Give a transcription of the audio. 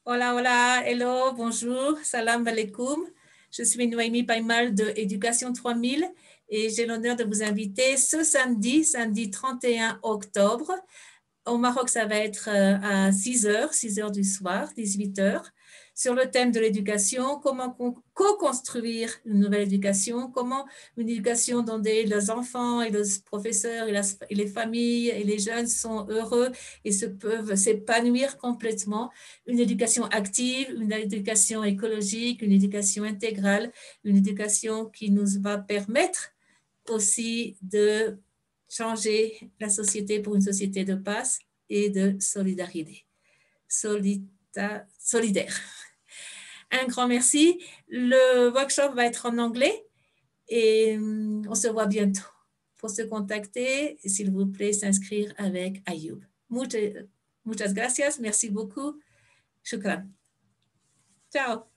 Hola, hola, hello, bonjour, salam alaikum. Je suis Noémie Paimal de Éducation 3000 et j'ai l'honneur de vous inviter ce samedi 31 octobre. Au Maroc, ça va être à 6 heures du soir, 18 heures, sur le thème de l'éducation, comment co-construire une nouvelle éducation, comment une éducation dont les enfants et les professeurs et les familles et les jeunes sont heureux et peuvent s'épanouir complètement, une éducation active, une éducation écologique, une éducation intégrale, une éducation qui nous va permettre aussi de changer la société pour une société de paix et de solidarité. Solidaire. Un grand merci. Le workshop va être en anglais et on se voit bientôt. Pour se contacter, s'il vous plaît, s'inscrire avec Ayoub. Muchas gracias. Merci beaucoup. Shukran. Ciao.